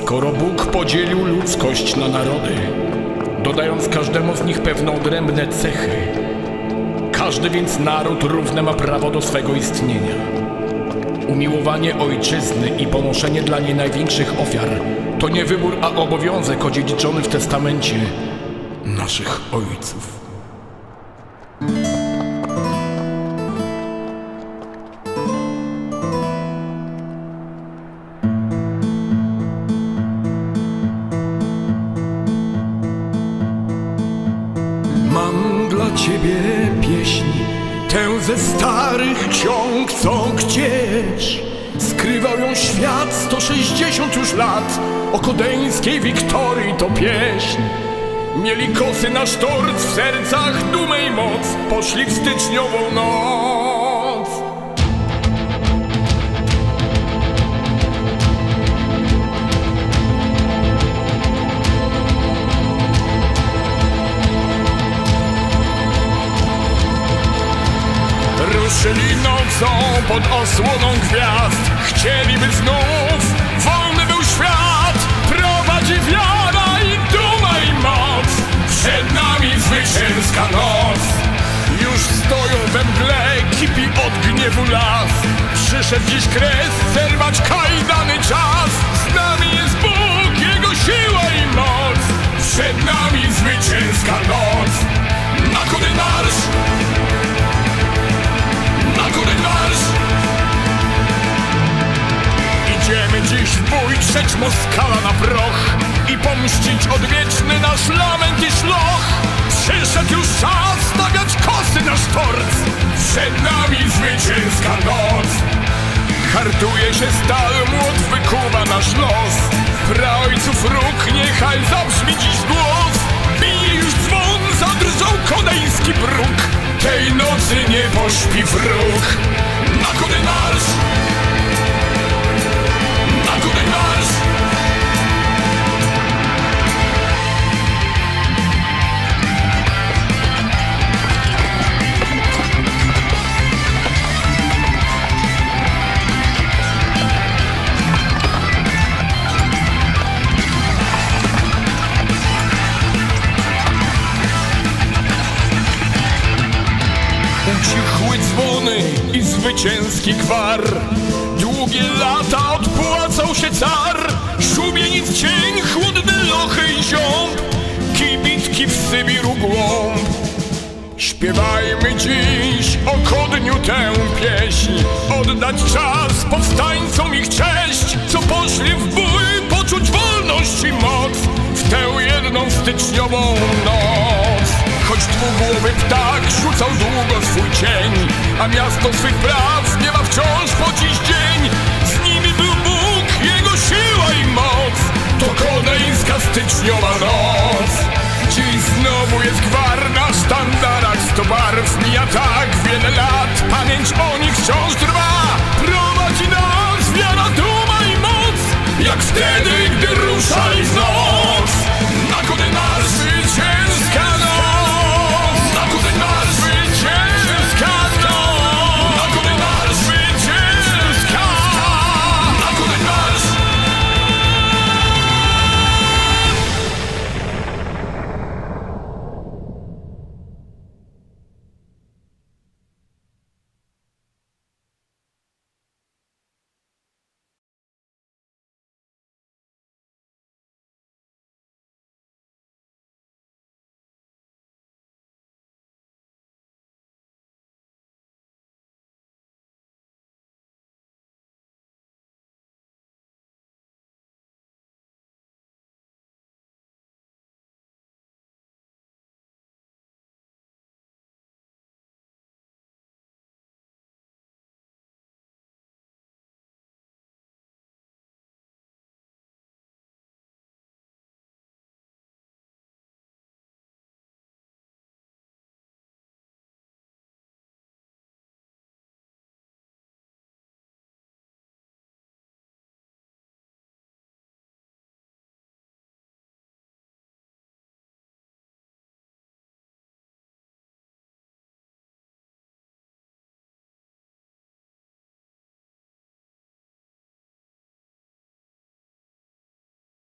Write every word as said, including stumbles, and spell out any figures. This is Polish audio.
skoro Bóg podzielił ludzkość na narody, dodając każdemu z nich pewne odrębne cechy, każdy więc naród równe ma prawo do swego istnienia. Umiłowanie ojczyzny i ponoszenie dla niej największych ofiar to nie wybór, a obowiązek odziedziczony w testamencie naszych ojców. Mam dla ciebie pieśń, tę ze starych ksiąg, co gdzieś skrywał ją świat sto sześćdziesiąt już lat. O kodeńskiej Wiktorii to pieśń. Mieli kosy na sztorc, w sercach dumę i moc, poszli w styczniową noc. Ruszyli nocą pod osłoną gwiazd, chcieliby znów wolny był świat. Prowadzi wiara i duma i moc, przed nami zwycięska noc. Już stoją we mgle, kipi od gniewu las. Przyszedł dziś kres, zerwać kajdany czas. Z nami jest Bóg, Jego siła i moc. Przed nami zwycięska noc. Na kury marsz! Na kury marsz! Idziemy dziś w bój, trzeć Moskala na proch i pomścić odwieczny nasz lament i szloch. Przyszedł już czas stawiać kosy na sztorc. Przed nami zwycięska noc. Hartuje się stal, młot wykuwa nasz los. Praojców róg, niechaj zabrzmi dziś głos. Bije już dzwon, zadrżał kodeński próg. Tej nocy nie pośpi wróg. Na kury marsz! Na kury marsz! Ucichły dzwony i zwycięski gwar. Długie lata odpłacał się car. Szubienic cień, chłodne lochy i ziąb, kibitki w Sybiru głąb. Śpiewajmy dziś o Kodniu tę pieśń, oddać czas powstańcom ich cześć, co poszli w bój poczuć wolność i moc w tę jedną styczniową noc. Choć dwugłowy ptak rzucał długo swój cień, a miasto swych praw nie ma wciąż po dziś dzień. Z nimi był Bóg, Jego siła i moc. To kodeńska styczniowa noc. Dziś znowu jest gwar na sztandarach sto barw. Mija tak wiele lat, pamięć o nich wciąż trwa. Prowadzi nas wiara, duma i moc, jak wtedy, gdy ruszali znów.